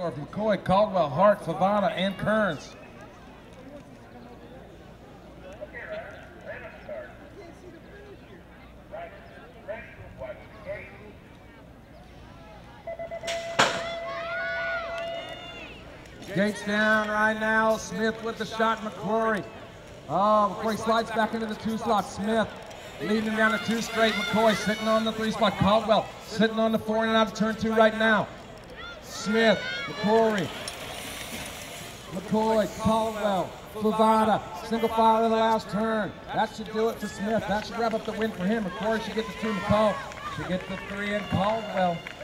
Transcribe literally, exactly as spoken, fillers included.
for McCoy, Caldwell, Hart, Favada, and Kearns. Gates down right now. Smith with the shot. McCrory. Oh, McCrory slides back into the two slot. Smith leading him down to two straight. McCoy sitting on the three spot. Caldwell sitting on the four and out of turn two right now. Smith, McCrory, McCoy, Caldwell, Favada, single file in the last turn. That should do it for Smith. That should wrap up the win for him. McCrory should get the two. McCall should get the three, and Caldwell